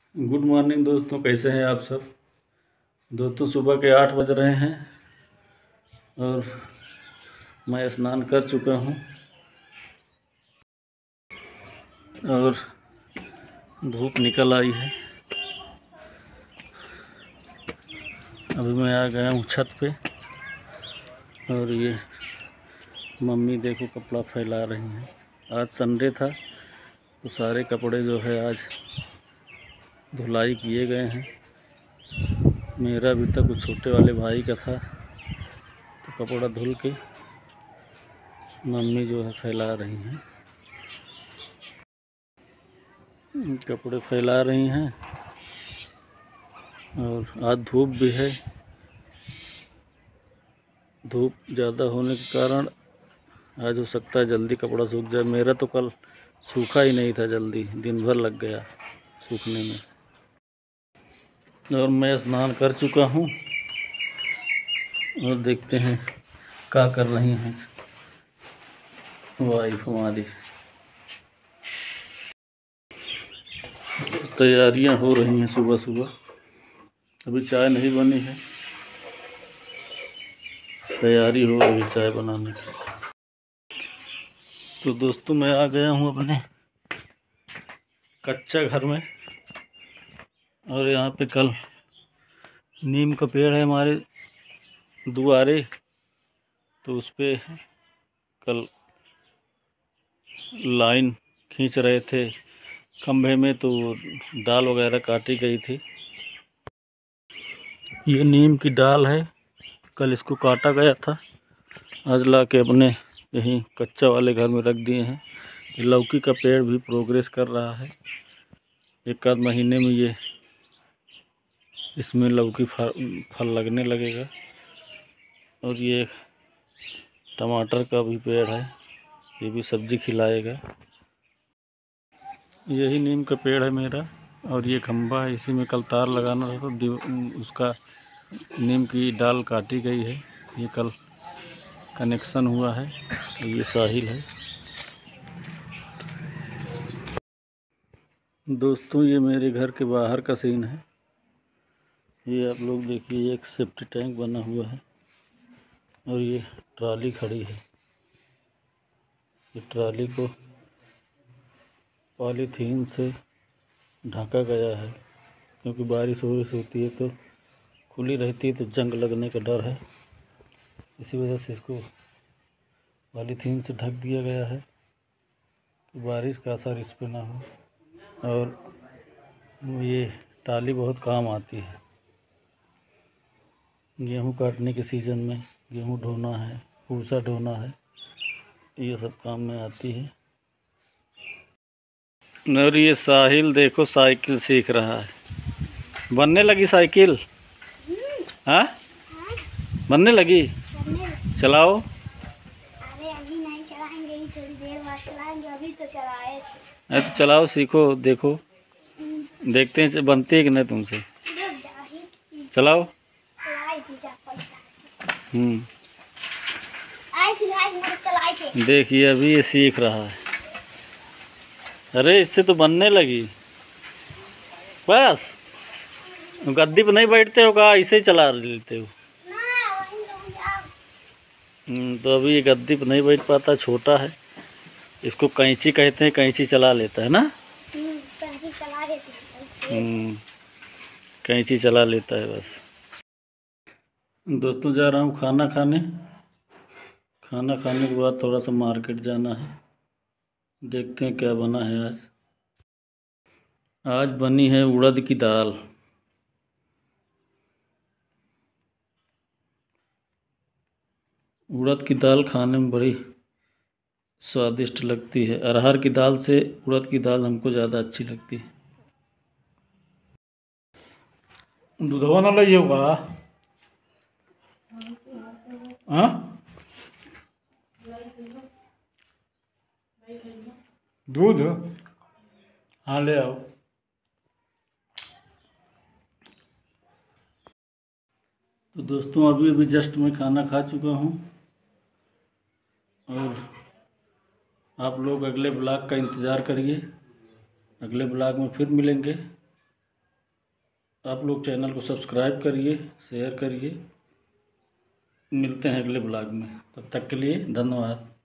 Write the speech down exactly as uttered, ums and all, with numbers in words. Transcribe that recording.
Good morning दोस्तों, कैसे हैं आप सब। दोस्तों सुबह के आठ बज रहे हैं और मैं स्नान कर चुका हूं और धूप निकल आई है। अभी मैं आ गया हूं छत पे और ये मम्मी देखो कपड़ा फैला रही हैं। आज संडे था तो सारे कपड़े जो है आज धुलाई किए गए हैं। मेरा अभी तक उस छोटे वाले भाई का था तो कपड़ा धुल के मम्मी जो है फैला रही हैं, कपड़े फैला रही हैं। और आज धूप भी है, धूप ज़्यादा होने के कारण आज हो सकता है जल्दी कपड़ा सूख जाए। मेरा तो कल सूखा ही नहीं था, जल्दी दिन भर लग गया सूखने में। और मैं स्नान कर चुका हूँ और देखते हैं क्या कर रही हैं वाइफ हमारी। तैयारियां हो रही हैं सुबह सुबह, अभी चाय नहीं बनी है, तैयारी हो रही है चाय बनाने की। तो दोस्तों मैं आ गया हूँ अपने कच्चा घर में और यहाँ पे कल नीम का पेड़ है हमारे दुआरे, तो उस पे कल लाइन खींच रहे थे खंभे में, तो डाल वगैरह काटी गई थी। ये नीम की डाल है, कल इसको काटा गया था, आज ला के अपने यहीं कच्चा वाले घर में रख दिए हैं। लौकी का पेड़ भी प्रोग्रेस कर रहा है, एक आध महीने में ये इसमें लौकी फल लगने लगेगा। और ये टमाटर का भी पेड़ है, ये भी सब्जी खिलाएगा। यही नीम का पेड़ है मेरा और ये खंभा है, इसी में कल तार लगाना था तो उसका नीम की डाल काटी गई है, ये कल कनेक्शन हुआ है। तो ये साहिल है। दोस्तों ये मेरे घर के बाहर का सीन है, ये आप लोग देखिए, एक सेफ्टी टैंक बना हुआ है और ये ट्राली खड़ी है। ये ट्राली को पॉलीथीन से ढका गया है, क्योंकि बारिश वारिश होती है तो खुली रहती है तो जंग लगने का डर है, इसी वजह से इसको पॉलीथीन से ढक दिया गया है कि बारिश का असर इस पे ना हो। और ये टाली बहुत काम आती है, गेहूँ काटने के सीज़न में गेहूँ ढोना है, भूसा ढोना है, ये सब काम में आती है। और ये साहिल देखो साइकिल सीख रहा है, बनने लगी साइकिल। हाँ बनने लगी, चलाओ। अरे अभी नहीं चलाएंगे, थोड़ी देर बाद चलाएंगे, अभी तो चलाए। अरे तो चलाओ, सीखो, देखो देखते हैं बनती है कि नहीं तुमसे। चलाओ। हम्म देखिए अभी ये सीख रहा है। अरे इससे तो बनने लगी, बस गद्दी पे नहीं बैठते हो का, ऐसे ही चला लेते हो। तो अभी ये गद्दी पे नहीं बैठ पाता, छोटा है, इसको कैंची कहते हैं, कैंची चला लेता है ना। कैंची चला लेता है। हम्म कैंची चला लेता है बस। दोस्तों जा रहा हूँ खाना खाने, खाना खाने के बाद थोड़ा सा मार्केट जाना है, देखते हैं क्या बना है आज। आज बनी है उड़द की दाल। उड़द की दाल खाने में बड़ी स्वादिष्ट लगती है, अरहर की दाल से उड़द की दाल हमको ज़्यादा अच्छी लगती है। दूधवा ना लाइए होगा। हाँ दूध, हाँ ले आओ। तो दोस्तों अभी अभी जस्ट मैं खाना खा चुका हूँ और आप लोग अगले ब्लॉग का इंतज़ार करिए, अगले ब्लॉग में फिर मिलेंगे। आप लोग चैनल को सब्सक्राइब करिए, शेयर करिए। मिलते हैं अगले ब्लॉग में, तब तक के लिए धन्यवाद।